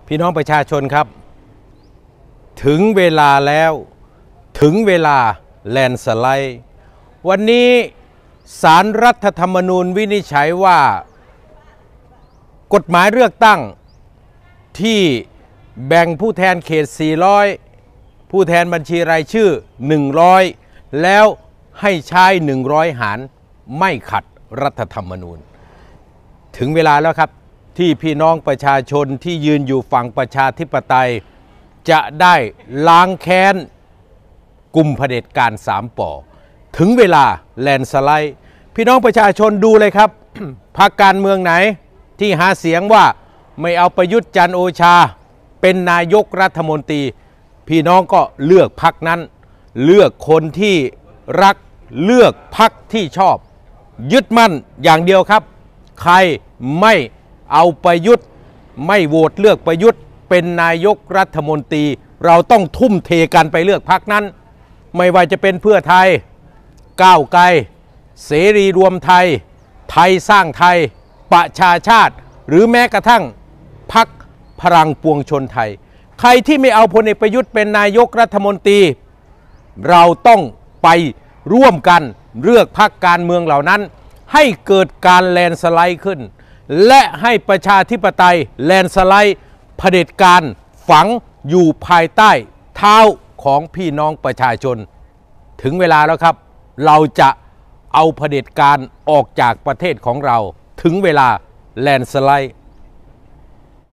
พี่น้องประชาชนครับถึงเวลาแล้วถึงเวลาแลนสไลด์วันนี้ศาลรัฐธรรมนูญวินิจฉัยว่ากฎหมายเลือกตั้งที่แบ่งผู้แทนเขต400ผู้แทนบัญชีรายชื่อ100แล้วให้ใช้100หารไม่ขัดรัฐธรรมนูญถึงเวลาแล้วครับที่พี่น้องประชาชนที่ยืนอยู่ฝั่งประชาธิปไตยจะได้ล้างแค้นกลุ่มเผด็จการ3 ป.ถึงเวลาแลนสไลด์พี่น้องประชาชนดูเลยครับ พรรคการเมืองไหนที่หาเสียงว่าไม่เอาประยุทธ์จันทร์โอชาเป็นนายกรัฐมนตรีพี่น้องก็เลือกพรรคนั้นเลือกคนที่รักเลือกพรรคที่ชอบยึดมั่นอย่างเดียวครับใครไม่เอาประยุทธ์ไม่โหวตเลือกประยุทธ์เป็นนายกรัฐมนตรีเราต้องทุ่มเทกันไปเลือกพรรคนั้นไม่ว่าจะเป็นเพื่อไทยก้าวไกลเสรีรวมไทยไทยสร้างไทยประชาชาติหรือแม้กระทั่งพรรคพลังปวงชนไทยใครที่ไม่เอาพลเอกประยุทธ์เป็นนายกรัฐมนตรีเราต้องไปร่วมกันเลือกพรรคการเมืองเหล่านั้นให้เกิดการแลนสไลด์ขึ้นและให้ประชาธิปไตยแลนสไลด์เผด็จการฝังอยู่ภายใต้เท้าของพี่น้องประชาชนถึงเวลาแล้วครับเราจะเอาเผด็จการออกจากประเทศของเราถึงเวลาแลนสไลด์